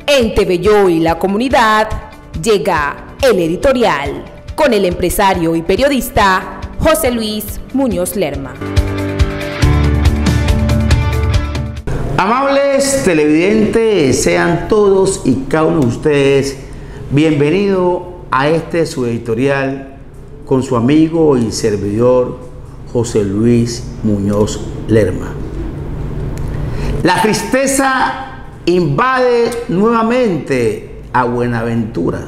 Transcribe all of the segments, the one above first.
En TV Yo y la comunidad llega el editorial con el empresario y periodista José Luis Muñoz Lerma. Amables televidentes, sean todos y cada uno de ustedes bienvenidos a este su editorial con su amigo y servidor José Luis Muñoz Lerma. La tristeza invade nuevamente a Buenaventura.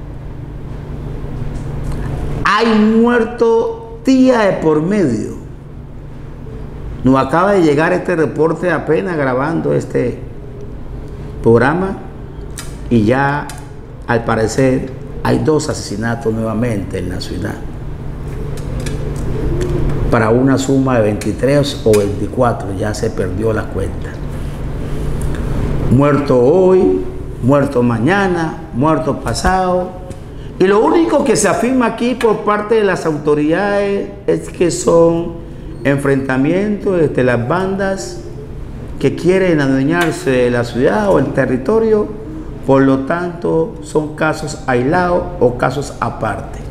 Hay muerto día de por medio. Nos acaba de llegar este reporte apenas grabando este programa y ya al parecer hay 2 asesinatos nuevamente en la ciudad, para una suma de 23 o 24, ya se perdió la cuenta. Muerto hoy, muerto mañana, muerto pasado. Y lo único que se afirma aquí por parte de las autoridades es que son enfrentamientos entre las bandas que quieren adueñarse de la ciudad o el territorio. Por lo tanto, son casos aislados o casos aparte.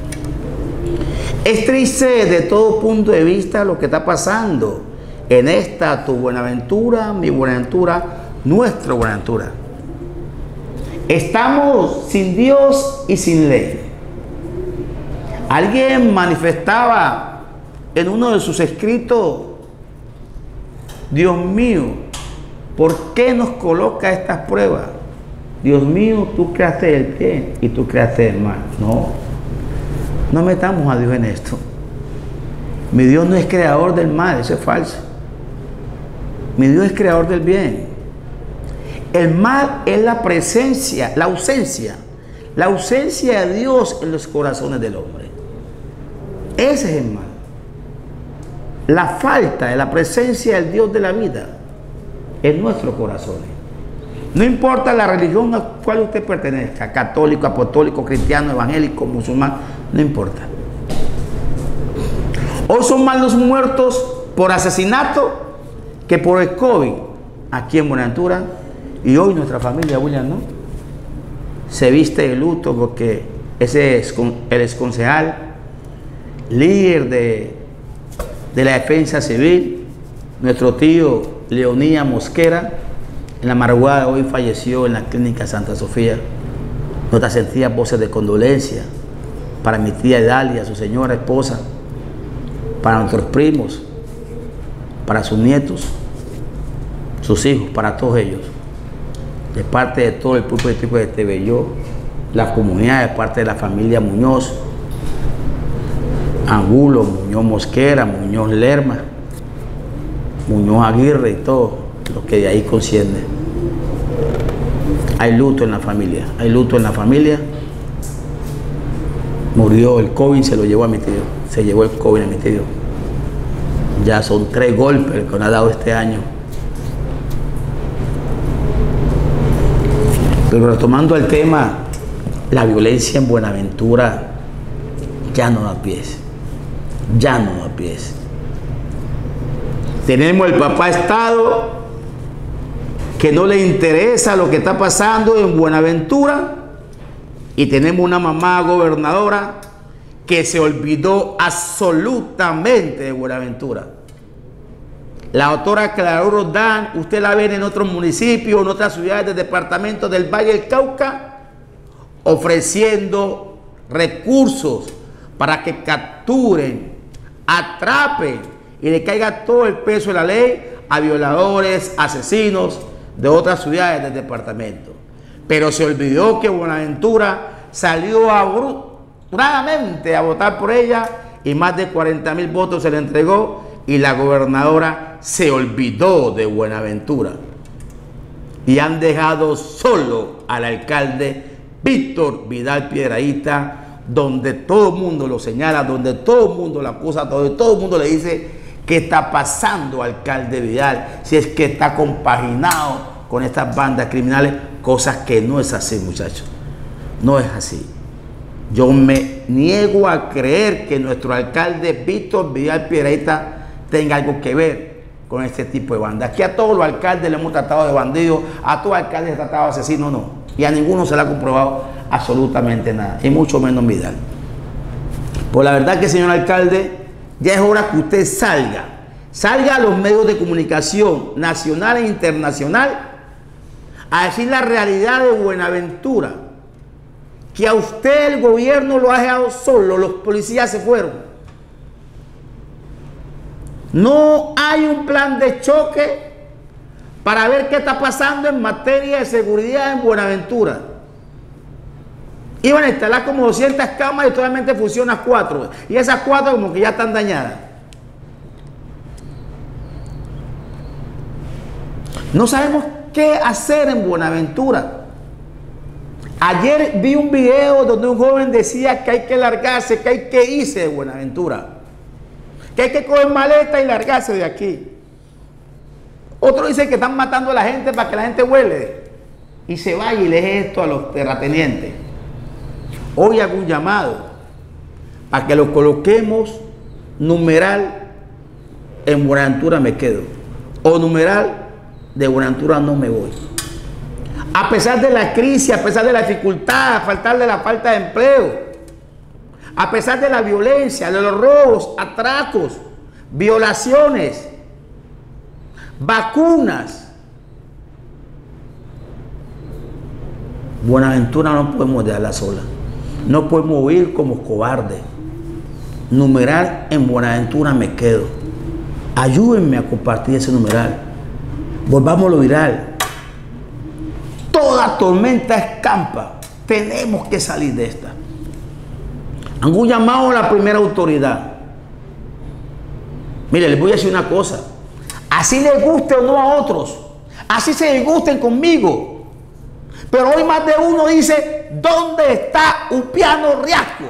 Es triste de todo punto de vista lo que está pasando en esta tu Buenaventura, mi Buenaventura, nuestra Buenaventura. Estamos sin Dios y sin ley. Alguien manifestaba en uno de sus escritos: Dios mío, ¿por qué nos coloca estas pruebas? Dios mío, tú creaste el bien y tú creaste el mal. No metamos a Dios en esto. Mi Dios no es creador del mal, eso es falso. Mi Dios es creador del bien. El mal es la presencia, la ausencia de Dios en los corazones del hombre. Ese es el mal. La falta de la presencia del Dios de la vida en nuestros corazones. No importa la religión a cual usted pertenezca, católico, apostólico, cristiano, evangélico, musulmán, no importa. Hoy son más los muertos por asesinato que por el COVID aquí en Buenaventura. Y hoy nuestra familia, William, ¿no?, se viste de luto porque ese es el exconcejal, líder de la defensa civil, nuestro tío Leonía Mosquera, en la madrugada de hoy falleció en la clínica Santa Sofía. Nuestras sentidas voces de condolencia para mi tía Dalia, su señora esposa, para nuestros primos, para sus nietos, sus hijos, para todos ellos. De parte de todo el público de TV Yo, la comunidad, de parte de la familia Muñoz, Angulo, Muñoz Mosquera, Muñoz Lerma, Muñoz Aguirre y todo lo que de ahí conciende. Hay luto en la familia, hay luto en la familia. Murió el COVID, se lo llevó a mi tío, se llevó el COVID a mi tío. Ya son 3 golpes que nos ha dado este año. Pero retomando el tema, la violencia en Buenaventura ya no da pies. Ya no da pies. Tenemos el papá Estado que no le interesa lo que está pasando en Buenaventura, y tenemos una mamá gobernadora que se olvidó absolutamente de Buenaventura. La doctora Clara Roldán, usted la ve en otros municipios, en otras ciudades del departamento del Valle del Cauca, ofreciendo recursos para que capturen, atrapen y le caiga todo el peso de la ley a violadores, asesinos de otras ciudades del departamento. Pero se olvidó que Buenaventura salió abruptamente a votar por ella y más de 40,000 votos se le entregó, y la gobernadora se olvidó de Buenaventura. Y han dejado solo al alcalde Víctor Vidal Piedrahita, donde todo el mundo lo señala, donde todo el mundo lo acusa, donde todo el mundo le dice: ¿qué está pasando, alcalde Vidal? Si es que está compaginado con estas bandas criminales, cosas que no es así, muchachos. No es así. Yo me niego a creer que nuestro alcalde Víctor Vidal Piedrahita tenga algo que ver con este tipo de banda. Aquí a todos los alcaldes le hemos tratado de bandidos, a todos los alcaldes le hemos tratado de asesinos, no. Y a ninguno se le ha comprobado absolutamente nada, y mucho menos Vidal. Pues la verdad que, señor alcalde, ya es hora que usted salga a los medios de comunicación nacional e internacional a decir la realidad de Buenaventura, que a usted el gobierno lo ha dejado solo, los policías se fueron. No hay un plan de choque para ver qué está pasando en materia de seguridad en Buenaventura. Iban a instalar como 200 cámaras y solamente funcionan 4. Y esas 4 como que ya están dañadas. No sabemos qué hacer en Buenaventura. Ayer vi un video donde un joven decía que hay que largarse, que hay que irse de Buenaventura, que hay que coger maleta y largarse de aquí. Otro dice que están matando a la gente para que la gente huele y se vaya y le deje esto a los terratenientes. Hoy hago un llamado para que lo coloquemos numeral en Buenaventura me quedo o numeral de Buenaventura no me voy. A pesar de la crisis, a pesar de la dificultad, a pesar de la falta de empleo, a pesar de la violencia, de los robos, atracos, violaciones, vacunas, Buenaventura no podemos dejarla sola. No podemos huir como cobardes. Numeral en Buenaventura me quedo. Ayúdenme a compartir ese numeral. Volvámoslo viral. Toda tormenta escampa. Tenemos que salir de esta. Hago un llamado a la primera autoridad. Mire, les voy a decir una cosa. Así les guste o no a otros. Así se disgusten conmigo. Pero hoy más de uno dice, ¿dónde está Upiano Riasco?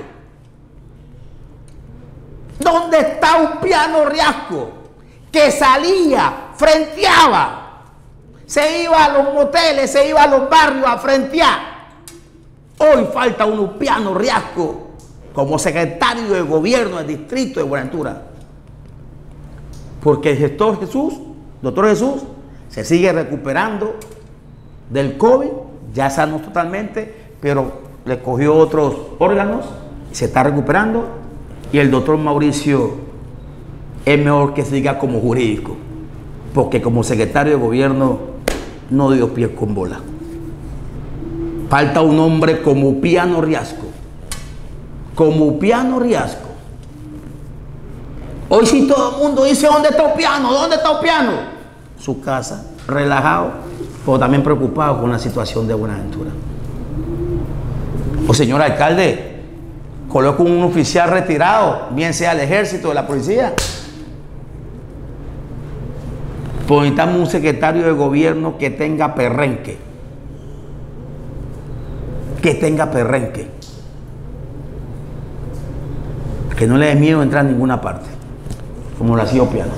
¿Dónde está Upiano Riasco? Que salía, frenteaba. Se iba a los moteles, se iba a los barrios a frentear. Hoy falta un Upiano Riasco como secretario de gobierno del distrito de Buenaventura. Porque el gestor Jesús, doctor Jesús, se sigue recuperando del COVID, ya sanó totalmente, pero le cogió otros órganos, se está recuperando, y el doctor Mauricio es mejor que siga como jurídico, porque como secretario de gobierno no dio pie con bola. Falta un hombre como Upiano Riasco. Como Upiano Riasco. Hoy sí todo el mundo dice, ¿dónde está Upiano? ¿Dónde está Upiano? Su casa, relajado, pero también preocupado con la situación de Buenaventura. O señor alcalde, coloque un oficial retirado, bien sea el ejército o la policía. Pues necesitamos un secretario de gobierno que tenga perrenque. Que tenga perrenque. Que no le dé miedo entrar a ninguna parte, como lo hacía Upiano.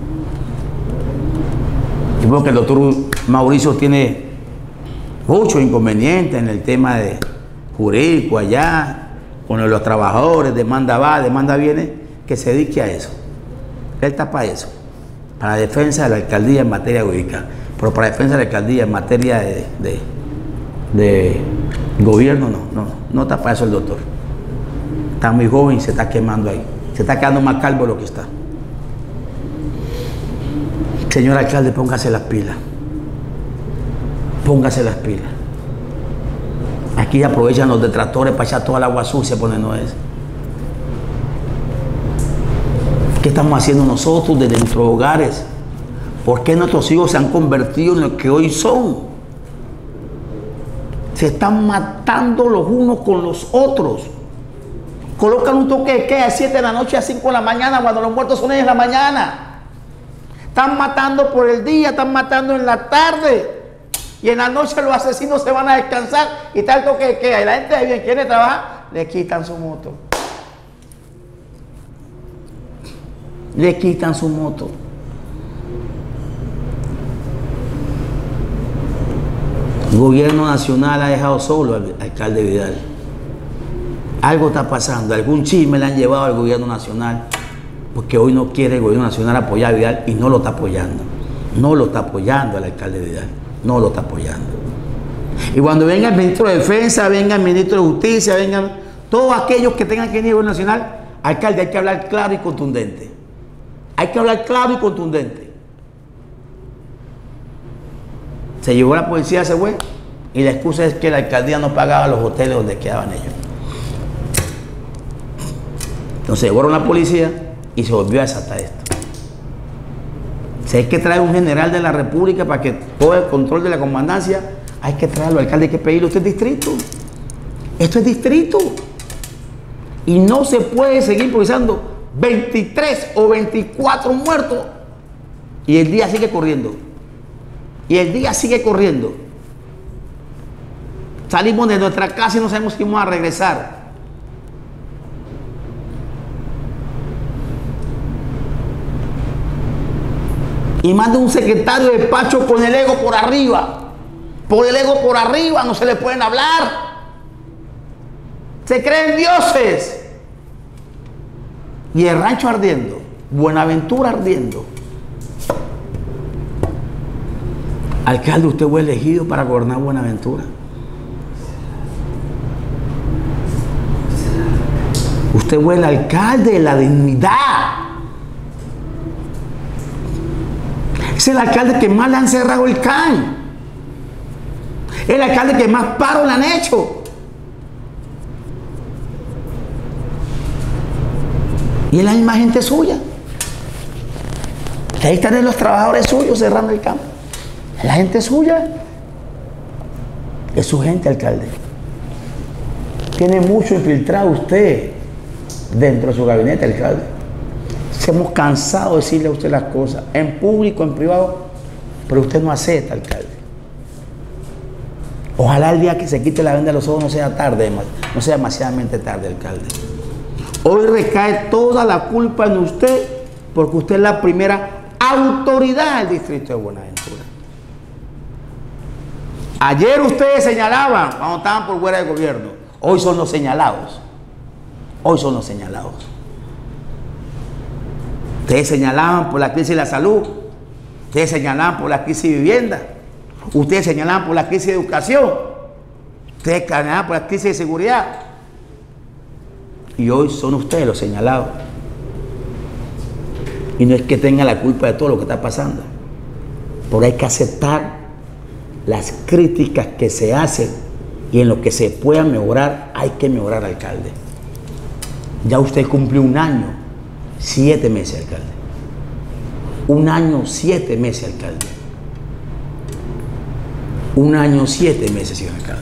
Yo creo que el doctor Mauricio tiene muchos inconvenientes en el tema de jurídico allá, con los trabajadores, demanda va, demanda viene, que se dedique a eso. Él está para eso, para la defensa de la alcaldía en materia jurídica, pero para la defensa de la alcaldía en materia de gobierno no está para eso el doctor. Está muy joven y se está quemando ahí, se está quedando más calvo de lo que está. Señor alcalde, póngase las pilas. Póngase las pilas. Aquí aprovechan los detractores para echar toda el agua sucia por donde no es. ¿Qué estamos haciendo nosotros desde nuestros hogares? ¿Por qué nuestros hijos se han convertido en lo que hoy son? Se están matando los unos con los otros. Colocan un toque de queda a 7 de la noche a 5 de la mañana cuando los muertos son 10 de la mañana. Están matando por el día, están matando en la tarde. Y en la noche los asesinos se van a descansar y tal toque de queda. Y la gente de bien quiere trabajar, le quitan su moto. Le quitan su moto. El gobierno nacional ha dejado solo al alcalde Vidal. Algo está pasando, algún chisme le han llevado al gobierno nacional Porque hoy no quiere el gobierno nacional apoyar a Vidal y no lo está apoyando. No lo está apoyando el alcalde Vidal. No lo está apoyando. Y cuando venga el ministro de Defensa, venga el ministro de Justicia, vengan todos aquellos que tengan que ir al gobierno nacional, alcalde, hay que hablar claro y contundente. Hay que hablar claro y contundente. Se llevó la policía a ese güey y la excusa es que la alcaldía no pagaba los hoteles donde quedaban ellos. Entonces llevaron la policía y se volvió a desatar esto. Si hay que traer un general de la República para que todo el control de la comandancia, hay que traerlo, alcalde, hay que pedirlo. Esto es distrito. Esto es distrito. Y no se puede seguir improvisando 23 o 24 muertos. Y el día sigue corriendo. Y el día sigue corriendo. Salimos de nuestra casa y no sabemos si vamos a regresar. Y manda un secretario de despacho con el ego por arriba. Por el ego por arriba, no se le pueden hablar. Se creen dioses. Y el rancho ardiendo, Buenaventura ardiendo. Alcalde, usted fue elegido para gobernar Buenaventura. Usted fue el alcalde de la dignidad. Es el alcalde que más le han cerrado el CAN. El alcalde que más paros le han hecho. Y es la misma gente suya. Que ahí están los trabajadores suyos cerrando el campo. Es la gente suya. Es su gente, alcalde. Tiene mucho infiltrado usted dentro de su gabinete, alcalde. Hemos cansado de decirle a usted las cosas, en público, en privado, pero usted no acepta, alcalde. Ojalá el día que se quite la venda de los ojos no sea tarde, no sea demasiadamente tarde, alcalde. Hoy recae toda la culpa en usted, porque usted es la primera autoridad del distrito de Buenaventura. Ayer ustedes señalaban cuando estaban por fuera de gobierno. Hoy son los señalados. Hoy son los señalados. Ustedes señalaban por la crisis de la salud, ustedes señalaban por la crisis de vivienda, ustedes señalaban por la crisis de educación, ustedes señalaban por la crisis de seguridad. Y hoy son ustedes los señalados. Y no es que tengan la culpa de todo lo que está pasando, pero hay que aceptar las críticas que se hacen y en lo que se pueda mejorar, hay que mejorar, alcalde. Ya usted cumplió 1 año. 7 meses, alcalde. 1 año, 7 meses, alcalde. 1 año, 7 meses, señor alcalde.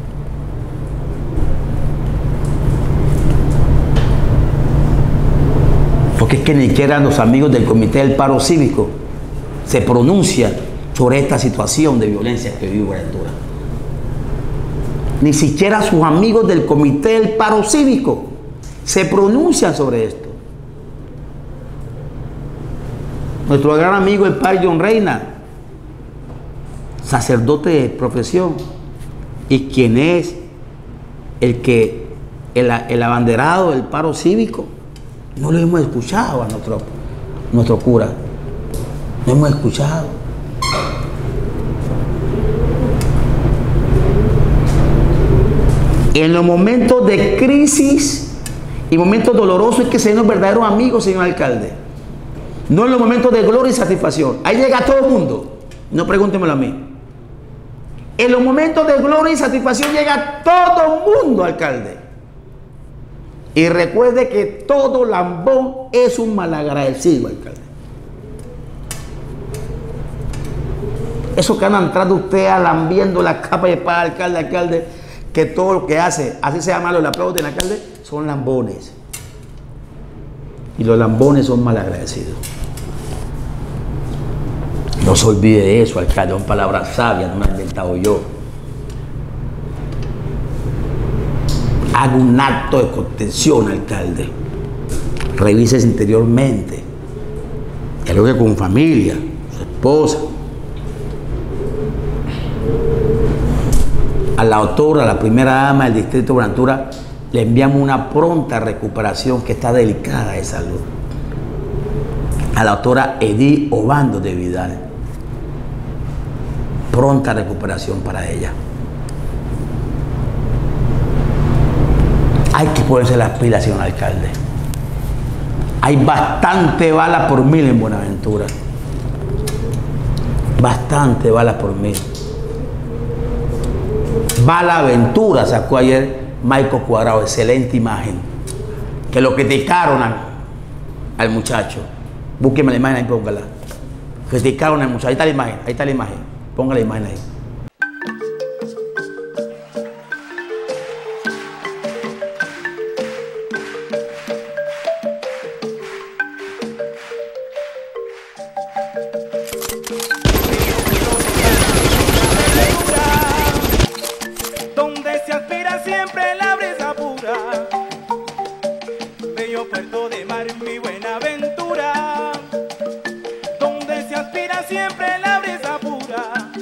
Porque es que ni siquiera los amigos del Comité del Paro Cívico se pronuncian sobre esta situación de violencia que vive Buenaventura. Ni siquiera sus amigos del Comité del Paro Cívico se pronuncian sobre esto. Nuestro gran amigo el padre John Reina, sacerdote de profesión, y quien es el abanderado del paro cívico, no lo hemos escuchado a nuestro cura. No hemos escuchado. En los momentos de crisis y momentos dolorosos es que se ven los verdaderos amigos, señor alcalde. No en los momentos de gloria y satisfacción. Ahí llega todo el mundo. No pregúntemelo a mí. En los momentos de gloria y satisfacción llega todo el mundo, alcalde. Y recuerde que todo lambón es un malagradecido, alcalde. Eso que andan atrás de usted alambiendo la capa de espada, alcalde, que todo lo que hace, así sea malo el aplauso del alcalde, son lambones. Y los lambones son malagradecidos. No se olvide de eso, alcalde, son palabras sabias, no me las he inventado yo. Haga un acto de contención, alcalde. Revísese interiormente. Dialogue con familia, su esposa. A la autora, a la primera dama del distrito de Buenaventura, le enviamos una pronta recuperación que está delicada de salud. a la doctora Edith Obando de Vidal. Pronta recuperación para ella. Hay que ponerse las pilas, señor alcalde. Hay bastante bala por mil en Buenaventura. Bastante bala por mil. Bala Aventura sacó ayer Michael Cuadrado, excelente imagen. Que lo criticaron al muchacho. Búsqueme la imagen ahí, póngala. Criticaron al muchacho. Ahí está la imagen, ahí está la imagen. Ponga la imagen ahí. Donde se aspira siempre la brisa pura, bello puerto de mar, mi Buenaventura. Donde se aspira siempre la brisa pura.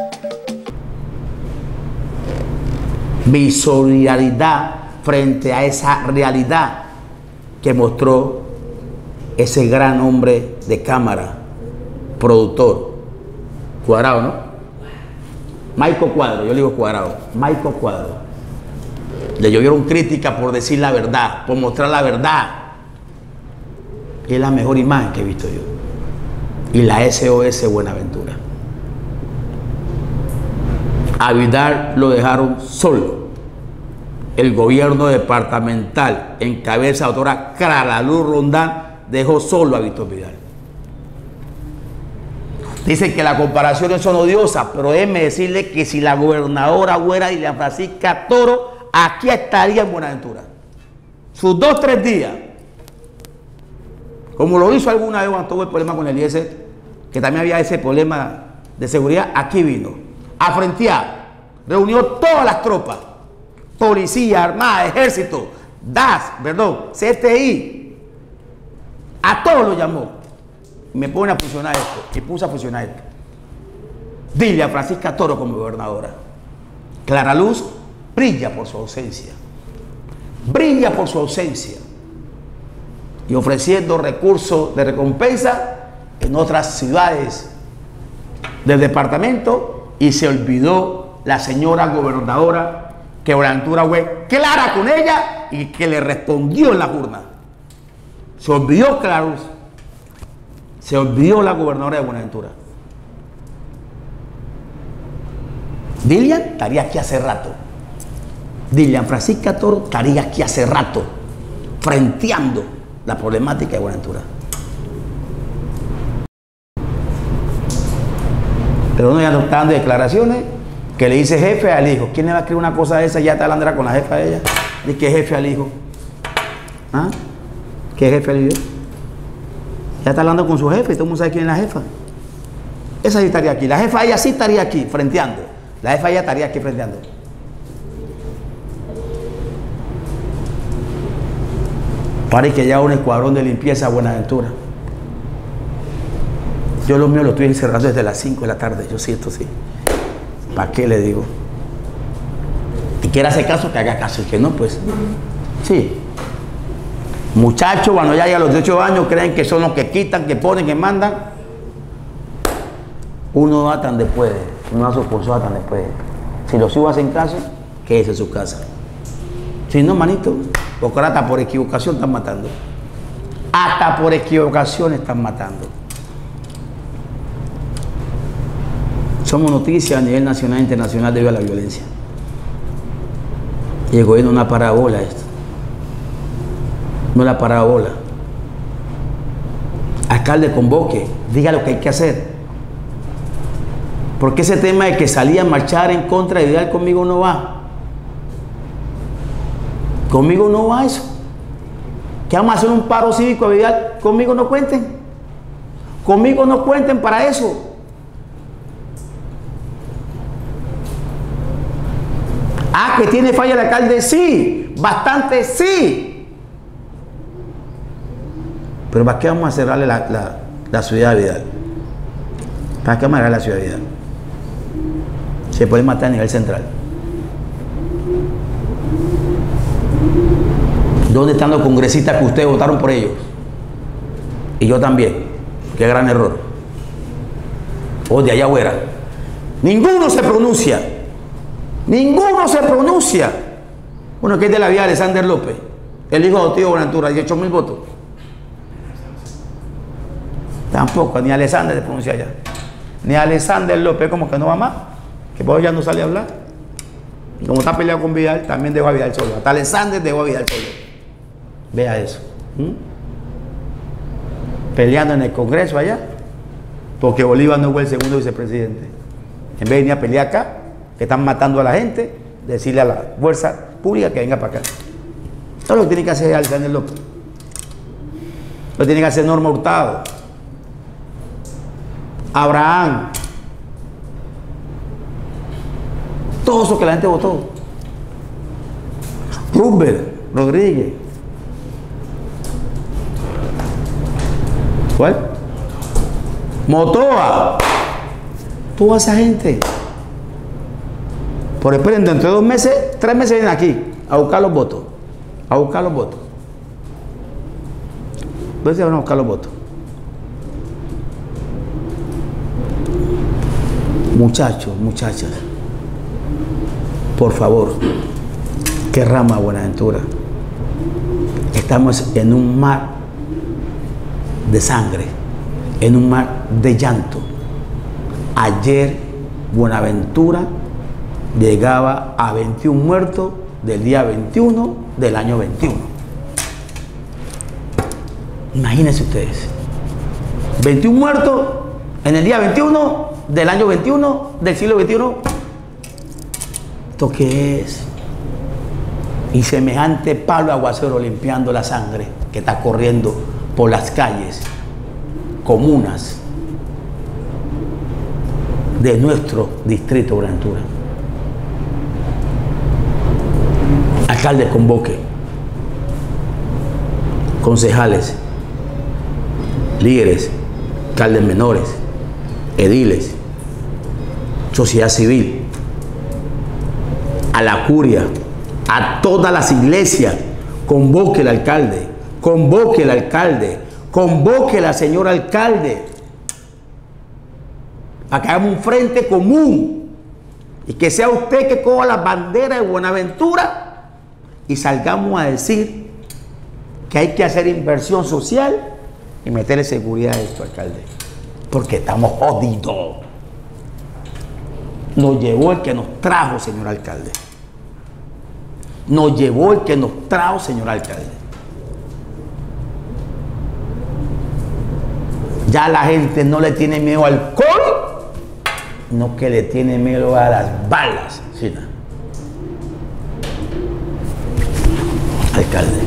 Mi solidaridad frente a esa realidad que mostró ese gran hombre de cámara, productor, Cuadrado, ¿no? Michael Cuadrado, yo le digo Cuadrado, Michael Cuadrado. Le llovieron críticas por decir la verdad, por mostrar la verdad. Es la mejor imagen que he visto yo. Y la SOS Buenaventura. A Vidal lo dejaron solo. El gobierno departamental, en cabeza de la doctora Clara Luz Rondán, dejó solo a Víctor Vidal. Dicen que las comparaciones son odiosas, pero déjenme decirle que si la gobernadora fuera Dilian Francisca Toro, aquí estaría en Buenaventura. Sus 2 o 3 días. Como lo hizo alguna vez cuando tuvo el problema con el IES, que también había ese problema de seguridad, aquí vino a frentear. Reunió todas las tropas, policía, armada, ejército, DAS, perdón, CTI. A todos lo llamó. Me pone a funcionar esto, y puse a funcionar esto. Dile a Francisca Toro como gobernadora. Clara Luz brilla por su ausencia. Brilla por su ausencia. Y ofreciendo recursos de recompensa en otras ciudades del departamento, y se olvidó la señora gobernadora que Buenaventura fue clara con ella y que le respondió en la urna. Se olvidó Clara Luz. Se olvidó la gobernadora de Buenaventura. Dilian estaría aquí hace rato. Dilian Francisca Toro estaría aquí hace rato, frenteando la problemática de Buenaventura. Pero no, ya no están dando declaraciones que le dice jefe al hijo. ¿Quién le va a escribir una cosa de esa? Ya está hablando con la jefa de ella. ¿De qué jefe al hijo? ¿Ah? ¿Qué jefe al hijo? Ya está hablando con su jefe y todo el mundo sabe quién es la jefa. Esa sí estaría aquí. La jefa ella sí estaría aquí, frenteando. La jefa ella estaría aquí frenteando. Parece que ya un escuadrón de limpieza a Buenaventura. Yo lo mío lo estoy encerrando desde las 5 de la tarde. Yo sí, esto sí. ¿Para qué le digo? Y quiere hacer caso, que haga caso. Y que no, pues. Sí. Muchachos, cuando ya llegan a los 18 años, creen que son los que quitan, que ponen, que mandan. Uno va tan después, uno a su esposo tan después. Si los hijos hacen caso, quédese en su casa. Si no, manito, porque ahora hasta por equivocación están matando. Hasta por equivocación están matando. Somos noticias a nivel nacional e internacional debido a la violencia. Y el gobierno no ha parado bola esto. No le ha parado bola. Alcalde, convoque, diga lo que hay que hacer. Porque ese tema de que salía a marchar en contra de Vidal conmigo no va. Conmigo no va eso. Que vamos a hacer un paro cívico a Vidal, conmigo no cuenten. Conmigo no cuenten para eso. Ah, que tiene falla el alcalde, sí, bastante sí. Pero ¿para qué vamos a cerrarle la ciudad de Vidal? ¿Para qué vamos a cerrar la ciudad de Vidal? Se puede matar a nivel central. ¿Dónde están los congresistas que ustedes votaron por ellos? Y yo también. Qué gran error. O de allá afuera. Ninguno se pronuncia. Ninguno se pronuncia. Bueno, que es de la vida de Alexander López, el hijo de Tío Buenaventura, 18.000 votos. Tampoco, ni Alexander se pronuncia allá. Ni Alexander López, como que no va más. Que por ya no sale a hablar. Y como está peleado con Vidal, también dejó a Vidal solo. Hasta Alexander dejó a Vidal solo. Vea eso. Peleando en el Congreso allá, porque Bolívar no fue el segundo vicepresidente. En vez de venir a pelear acá, que están matando a la gente, decirle a la fuerza pública que venga para acá. Todo lo que tiene que hacer Alexander López. Lo tiene que hacer Norma Hurtado, Abraham, todos esos que la gente votó. Rubén Rodríguez. ¿Cuál? Motoa. Toda esa gente. Por esperen, dentro de 2 meses, 3 meses vienen aquí a buscar los votos. A buscar los votos. ¿Dónde se van a buscar los votos? Muchachos, muchachas, por favor, qué rama Buenaventura. Estamos en un mar de sangre, en un mar de llanto. Ayer Buenaventura llegaba a 21 muertos del día 21 del año 21. Imagínense ustedes, 21 muertos en el día 21 del año 21 del siglo 21. ¿Esto qué es? Y semejante palo aguacero limpiando la sangre que está corriendo por las calles, comunas de nuestro distrito Buenaventura. Alcalde convoque, concejales, líderes, alcaldes menores, ediles, sociedad civil, a la curia, a todas las iglesias, convoque el alcalde, convoque el alcalde, convoque la señora alcalde, para que hagamos un frente común y que sea usted que coja la bandera de Buenaventura y salgamos a decir que hay que hacer inversión social y meterle seguridad a esto, alcalde, porque estamos jodidos. Nos llevó el que nos trajo, señor alcalde. Nos llevó el que nos trajo, señor alcalde. Ya la gente no le tiene miedo al alcohol, no que le tiene miedo a las balas. ¿Sí, no? Alcalde,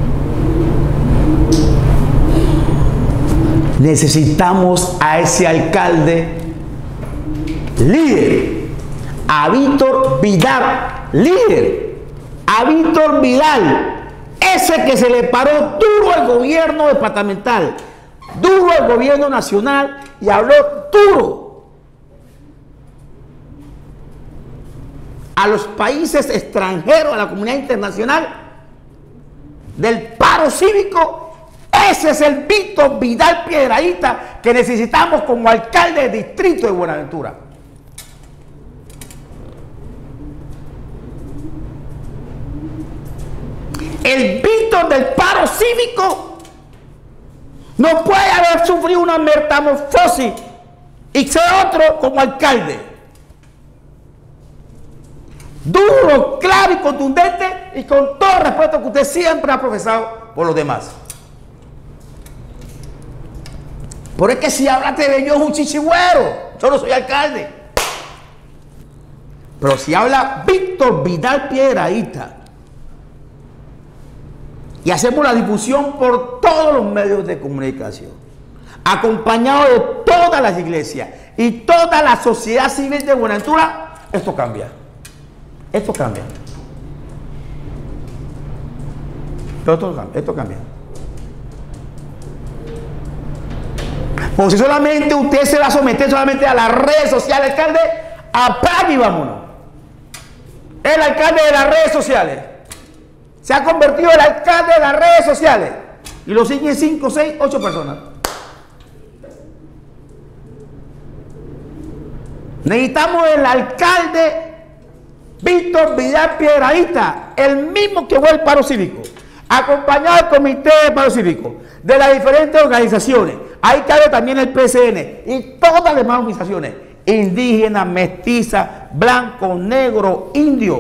necesitamos a ese alcalde líder, a Víctor Vidal, líder, a Víctor Vidal, ese que se le paró duro al gobierno departamental, duro al gobierno nacional y habló duro a los países extranjeros, a la comunidad internacional del paro cívico. Ese es el Víctor Vidal Piedradita que necesitamos como alcalde del distrito de Buenaventura. El Víctor del paro cívico no puede haber sufrido una metamorfosis y ser otro como alcalde. Duro, claro y contundente y con todo el respeto que usted siempre ha profesado por los demás. Por es que si hablaste de yo es un chichigüero, yo no soy alcalde. Pero si habla Víctor Vidal Piedradita y hacemos la difusión por todos los medios de comunicación, acompañado de todas las iglesias y toda la sociedad civil de Buenaventura, esto cambia. Esto cambia. Esto cambia. O si solamente usted se va a someter solamente a las redes sociales, alcalde, apague y vámonos. El alcalde de las redes sociales se ha convertido en el alcalde de las redes sociales y lo siguen 5, 6, 8 personas. Necesitamos el alcalde Víctor Vidal Piedradita, el mismo que fue el paro cívico, acompañado del comité de paro cívico, de las diferentes organizaciones. Ahí cabe también el PCN y todas las demás organizaciones, indígenas, mestizas, blancos, negros, indios.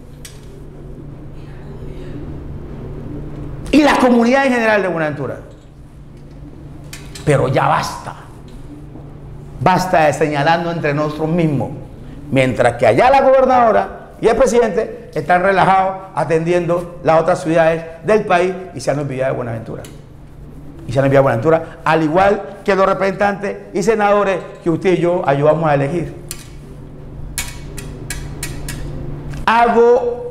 Y la comunidad en general de Buenaventura. Pero ya basta. Basta de señalarnos entre nosotros mismos. Mientras que allá la gobernadora y el presidente están relajados atendiendo las otras ciudades del país y se han olvidado de Buenaventura. Y se han olvidado de Buenaventura, al igual que los representantes y senadores que usted y yo ayudamos a elegir. Hago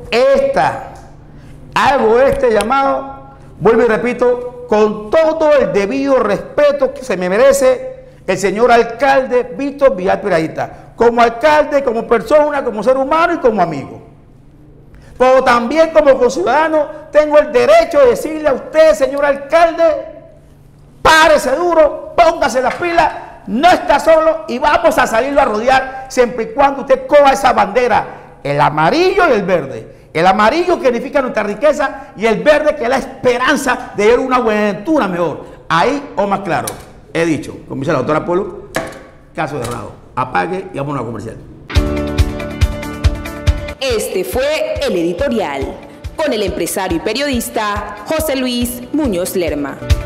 este llamado, vuelvo y repito, con todo el debido respeto que se me merece el señor alcalde Víctor Vidal Piedradita, como alcalde, como persona, como ser humano y como amigo. Pero también como conciudadano tengo el derecho de decirle a usted, señor alcalde, párese duro, póngase las pilas, no está solo y vamos a salirlo a rodear siempre y cuando usted coja esa bandera, el amarillo y el verde. El amarillo que significa nuestra riqueza y el verde que es la esperanza de ver una Buenaventura mejor. Ahí o más claro, he dicho, como dice la doctora Polo, caso cerrado. Apague y vámonos a comercial. Este fue el editorial con el empresario y periodista José Luis Muñoz Lerma.